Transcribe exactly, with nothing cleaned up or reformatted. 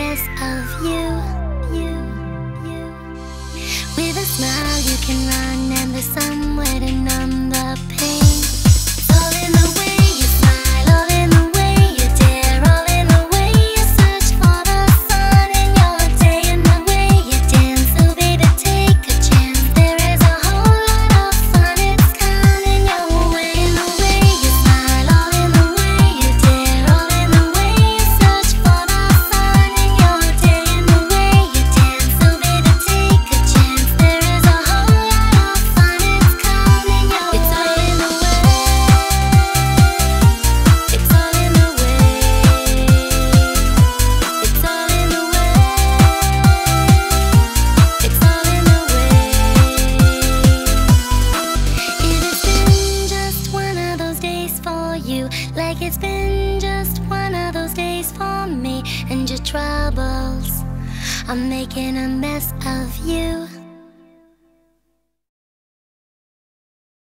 mess of you. You, you. With a smile you can run and the sun way to numb the pain. It's all in the way you smile, all in the way you dare, all in the way you search for the sun in your day, and the way you dance. So baby, take a chance. There is a whole lot of fun. It's coming your way. In the way you smile, all in the way you dare, all in the way you search for the sun in your day, and the way you dance. So baby, take a chance. There is a whole lot of fun. It's coming your way. It's all in the way. It's all in the way. It's all in the way. It's all in the way. If it's been just one of those days for you, like it's been just one of those days for me, and your troubles are making a mess of you.